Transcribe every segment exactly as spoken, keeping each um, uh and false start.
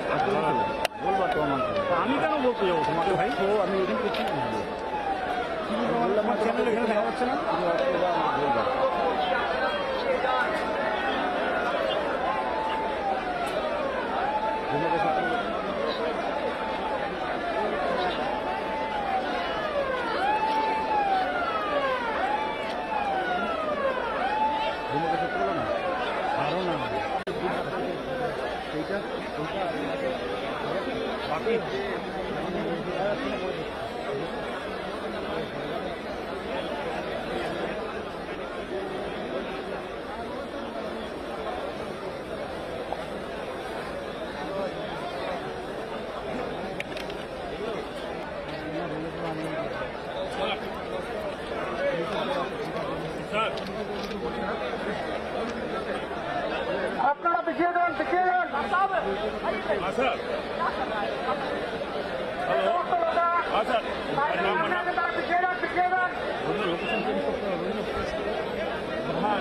বলবার তো আমার আমি কেন বলতে যাবো তোমাকে ভাই? তো আমি এখানে কিছু আমার চ্যানেল এখানে দেখা যাচ্ছে না। বাকি আপনারা পিছিয়ে দেন, পিছিয়ে দেন। স্যার হ্যালো, স্যার পিছিয়ে দেন, পিছিয়ে দেন। লোকেশন চেঞ্জ করতে হবে। হ্যাঁ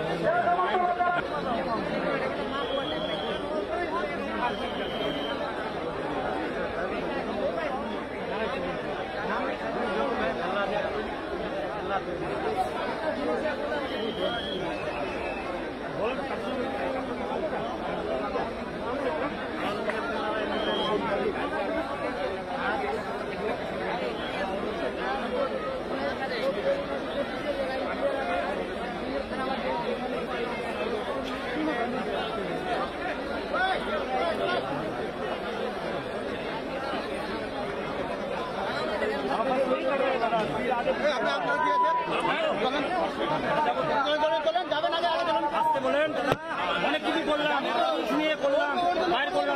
আসতে বলেন, অনেক কিছু করলাম, শুনিয়ে করলাম, বাইর করলাম,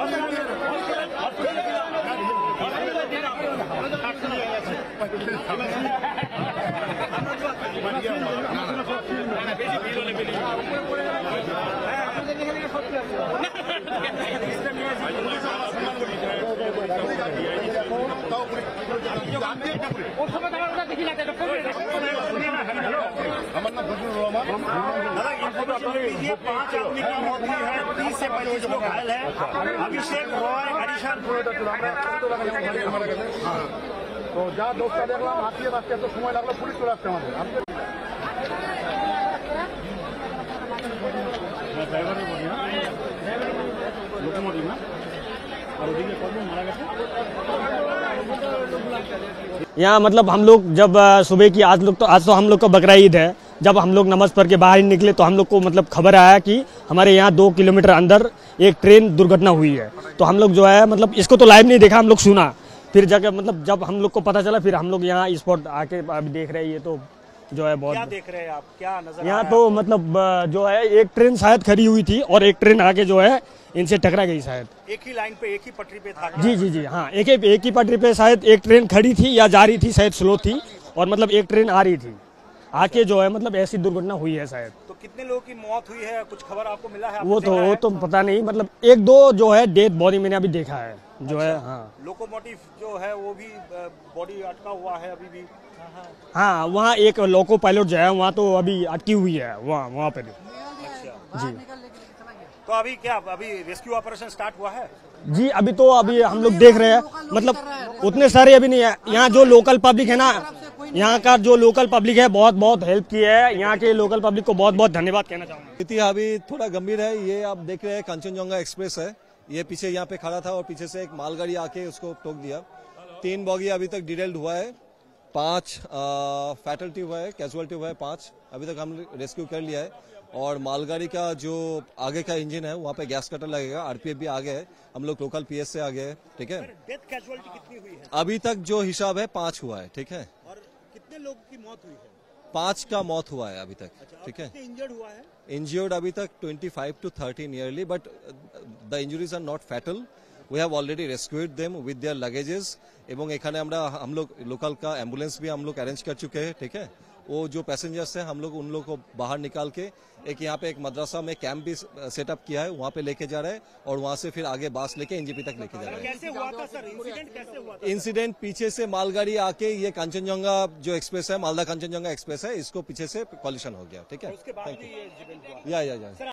আমার नाम फजलुर रहमान। दादा इन्फॉर्मेशन दीजिए, पांच आदमी की मौत हुई है, तीस से पैंतीस लोग घायल है। अभिषेक रॉय हरीशान तो যা দোষটা দেখলাম হাতিয়ে রাখতে এত সময় লাগলো, পুলিশ চলে আসছে আমাদের। ড্রাইভারের বলি না, লোকোমোটিভ না, আর ওদিকে কজন মারা গেছে। यहाँ मतलब हम लोग जब सुबह की आज लोग तो आज तो हम लोग का बकरा ईद है, जब हम लोग नमाज पढ़ के बाहर निकले तो हम लोग को मतलब खबर आया कि हमारे यहाँ दो किलोमीटर अंदर एक ट्रेन दुर्घटना हुई है। तो हम लोग जो है मतलब इसको तो लाइव नहीं देखा, हम लोग सुना, फिर जगह मतलब जब हम लोग को पता चला फिर हम लोग यहाँ स्पॉट आके अभी देख रहे हैं। ये तो जो है बहुत क्या देख रहे हैं आप, क्या नजर यहाँ तो मतलब जो है एक ट्रेन शायद खड़ी हुई थी और एक ट्रेन आके जो है इनसे टकरा गई शायद। एक ही लाइन पे, एक ही पटरी पे था। जी जी जी हाँ, एक ही एक ही पटरी पे शायद एक ट्रेन खड़ी थी या जा रही थी, शायद स्लो थी, और मतलब एक ट्रेन आ रही थी, आके जो है मतलब ऐसी दुर्घटना हुई है शायद। तो कितने लोगों की मौत हुई है, कुछ खबर आपको मिला है? वो तो वो तो पता नहीं, मतलब एक दो जो है डेड बॉडी मैंने अभी देखा है जो है। हाँ लोकोमोटिव जो है वो भी बॉडी अटका हुआ है अभी भी। हाँ वहाँ एक लोको पायलट जो है वहाँ तो अभी अटकी हुई है वहाँ वहाँ पे जी। तो अभी क्या अभी रेस्क्यू ऑपरेशन स्टार्ट हुआ है? जी अभी तो अभी हम लोग देख रहे हैं, मतलब उतने सारे अभी नहीं है। यहाँ जो लोकल पब्लिक है ना, यहाँ का जो लोकल पब्लिक है बहुत बहुत हेल्प की है। यहाँ के लोकल पब्लिक को बहुत बहुत धन्यवाद कहना चाहूँगा। स्थिति अभी थोड़ा गंभीर है। ये आप देख रहे हैं कंचनजंगा एक्सप्रेस है, ये पीछे यहाँ पे खड़ा था और पीछे से एक मालगाड़ी आके उसको ठोक दिया। तीन बॉगी अभी तक डिटेल्ड हुआ है, पांच फैटलिटी हुआ है, कैजुअलिटी हुआ है पांच, अभी तक हम रेस्क्यू कर लिया है। और मालगाड़ी का जो आगे का इंजन है वहाँ पे गैस कटर लगेगा, आरपीएफ भी आगे है, हम लोग लोकल पीएस से आगे है। ठीक है, डेथ कैजुअलिटी कितनी हुई है? अभी तक जो हिसाब है पांच हुआ है। ठीक है, और कितने लोग की मौत हुई है? पांच का मौत हुआ है अभी तक। ठीक है, इंजर्ड हुआ है? इंजर्ड अभी तक पच्चीस टू तीस nearly, but the injuries are not fatal. We have already rescued them with their luggages. एवं एखाने हमरा हम लोग लोकल का एम्बुलेंस भी हम लोग अरेंज कर चुके हैं। ठीक है, वो जो पैसेंजर्स हैं हम लोग उन लोग को बाहर निकाल के एक यहाँ पे एक मदरसा में कैंप भी सेटअप किया है, वहाँ पे लेके जा रहे हैं और वहाँ से फिर आगे बास लेके एनजीपी तक लेके जा रहे हैं। कैसे हुआ था सर इंसिडेंट, कैसे हुआ था? इंसिडेंट पीछे से मालगाड़ी आके ये कंचनजंगा जो एक्सप्रेस है, मालदा कंचनजंगा एक्सप्रेस है, इसको पीछे से कॉलिशन हो गया। ठीक है, उसके बाद ये इंसिडेंट हुआ। या या या